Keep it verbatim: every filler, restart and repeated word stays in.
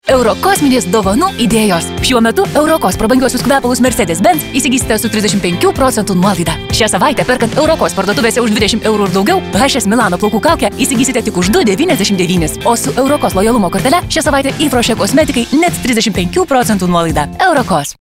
Eurokosminės dovanų idėjos. Šiuo metu Eurokos prabangiuosius kvepalus Mercedes-Benz įsigysite su trisdešimt penkių procentų nuolaida. Šią savaitę perkant Eurokos parduotuvėse už dvidešimt eurų ir daugiau, H S Milano plaukų kaukę įsigysite tik už du devyniasdešimt devynis. O su Eurokos lojalumo kortele šią savaitę įfrošė kosmetikai net trisdešimt penkių procentų nuolaida. Eurokos.